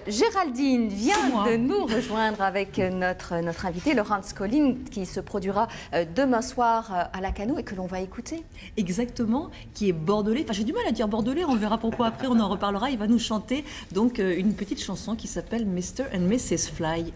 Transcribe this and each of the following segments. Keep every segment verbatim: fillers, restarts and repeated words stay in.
Géraldine vient de nous rejoindre avec notre, notre invité, Laurence Colline, qui se produira demain soir à la Cano et que l'on va écouter. Exactement, qui est bordelais. Enfin, j'ai du mal à dire bordelais, on verra pourquoi après, on en reparlera. Il va nous chanter donc une petite chanson qui s'appelle mister and missus Fly.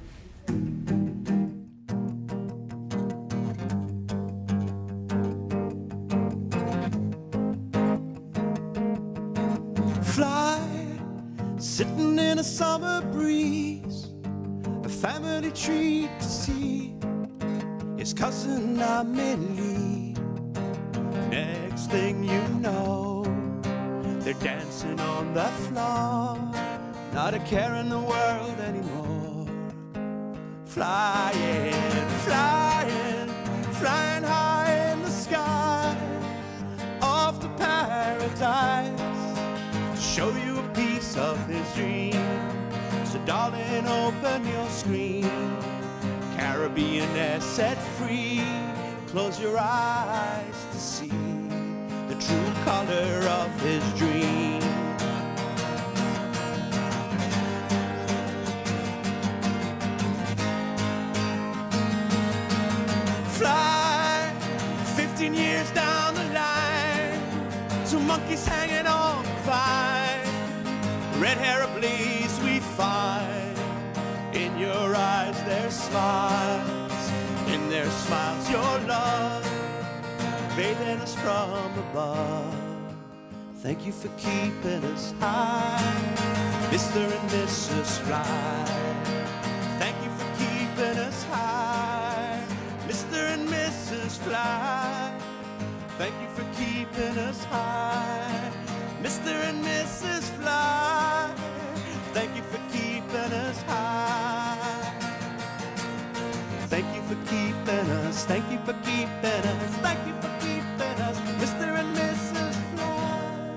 Fly, sitting in a summer breeze, a family treat to see his cousin Amelie. Next thing you know, they're dancing on the floor, not a care in the world anymore. Flying, flying, flying high in the sky, off to paradise, to show you a piece of his dream. So darling, open your screen, Caribbean air set free. Close your eyes to see the true color of his dream. Fly fifteen years down the line, two monkeys hanging on the vine, red hair ablaze we find. In your eyes there's smiles, in their smiles your love, bathing us from above. Thank you for keeping us high, Mister and Missus Fly. Thank you for keeping us high, Mister and Missus Fly. Thank you for keeping us high, Mister and Missus Fly. Thank you for keeping us high. Thank you for keeping us, thank you for keeping us, thank you for keeping us, Mister and Missus Fly.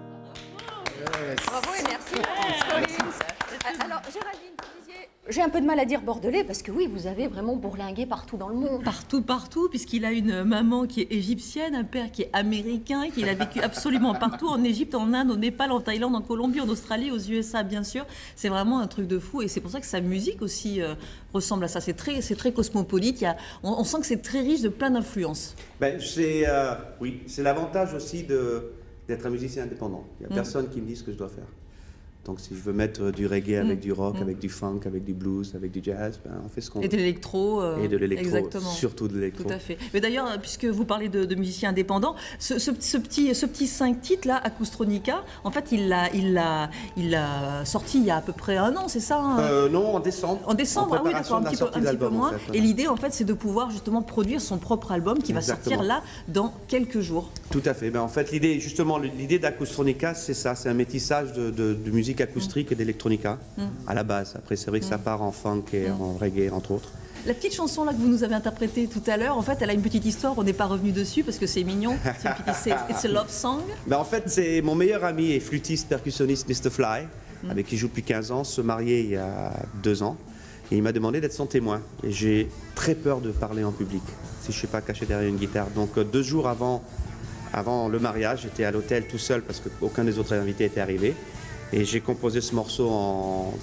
Yes. Bravo et merci. Yes. Alors, Géraldine, vous disiez, j'ai un peu de mal à dire bordelais parce que oui, vous avez vraiment bourlingué partout dans le monde. Partout, partout, puisqu'il a une maman qui est égyptienne, un père qui est américain, qu'il a vécu absolument partout, en Égypte, en Inde, au Népal, en Thaïlande, en Colombie, en Australie, aux U S A, bien sûr. C'est vraiment un truc de fou et c'est pour ça que sa musique aussi euh, ressemble à ça. C'est très, c'est très cosmopolite. Il y a, on, on sent que c'est très riche de plein d'influences. Ben, c'est, euh, oui, c'est l'avantage aussi de, d'être un musicien indépendant. Il n'y a mmh. personne qui me dit ce que je dois faire. Donc si je veux mettre du reggae avec mmh. du rock, mmh. avec du funk, avec du blues, avec du jazz, ben on fait ce qu'on veut. Et de l'électro. Euh, et de l'électro, exactement. Surtout de l'électro. Tout à fait. Mais d'ailleurs, puisque vous parlez de, de musiciens indépendants, ce, ce, ce petit, ce petit cinq titres là, Acoustronica, en fait, il l'a, il l'a, il l'a sorti il y a à peu près un an, c'est ça hein euh, Non, en décembre. En décembre, en ah oui, d'accord, un petit peu, un petit peu moins. En fait, et l'idée, en fait, c'est de pouvoir justement produire son propre album qui exactement. va sortir là dans quelques jours. Tout à fait. Ben, en fait, l'idée, justement, l'idée d'Acoustronica, c'est ça, c'est un métissage de, de, de musique acoustique mmh. et d'électronica mmh. à la base. Après, c'est vrai que mmh. ça part en funk et mmh. en reggae, entre autres. La petite chanson là que vous nous avez interprétée tout à l'heure, en fait, elle a une petite histoire. On n'est pas revenu dessus parce que c'est mignon. C'est une petite, c'est, it's a love song. Ben, en fait, c'est mon meilleur ami et flûtiste percussionniste mister Fly, mmh. avec qui je joue depuis quinze ans, se marier il y a deux ans. Et il m'a demandé d'être son témoin. Et j'ai très peur de parler en public, si je ne suis pas caché derrière une guitare. Donc, deux jours avant, avant le mariage, j'étais à l'hôtel tout seul parce qu'aucun des autres invités était arrivé. Et j'ai composé ce morceau en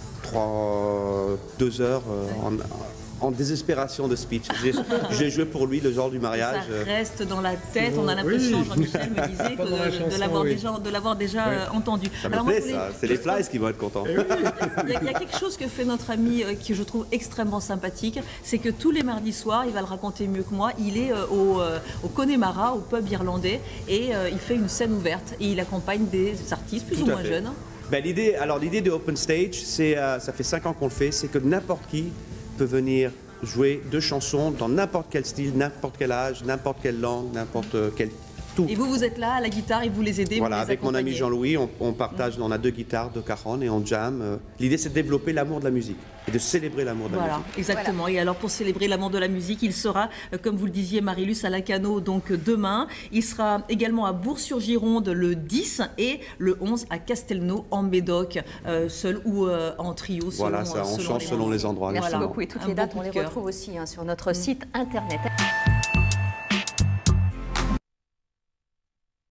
trois, deux heures, euh, en, en désespération de speech. J'ai joué pour lui le jour du mariage. Ça reste dans la tête, on a l'impression, oui. Jean-Michel me disait, que de, de l'avoir oui. déjà, de l'avoir déjà oui. euh, entendu. Ça me Alors, plaît, ça. C'est les Flies qui vont être contents. Il y, a, il y a quelque chose que fait notre ami, euh, qui je trouve extrêmement sympathique, c'est que tous les mardis soirs, il va le raconter mieux que moi, il est euh, au, euh, au Connemara, au pub irlandais, et euh, il fait une scène ouverte, et il accompagne des artistes plus Tout ou moins fait. jeunes. Ben, l'idée, alors l'idée de Open Stage, c'est, euh, ça fait cinq ans qu'on le fait, c'est que n'importe qui peut venir jouer deux chansons dans n'importe quel style, n'importe quel âge, n'importe quelle langue, n'importe quel tout. Et vous, vous êtes là à la guitare et vous les aidez, voilà, vous les avec mon ami Jean-Louis, on, on partage, mmh. on a deux guitares, deux cajonnes et on jam. L'idée, c'est de développer l'amour de la musique et de célébrer l'amour de la voilà, musique. Exactement. Voilà. Et alors, pour célébrer l'amour de la musique, il sera, comme vous le disiez, Marilus, à la Cano, donc demain. Il sera également à Bourg-sur-Gironde le dix et le onze à Castelnau, en Médoc, euh, seul ou euh, en trio. Selon, voilà, ça, on selon change les selon les endroits. Merci voilà. beaucoup. Et toutes les dates, on les retrouve aussi hein, sur notre mmh. site internet.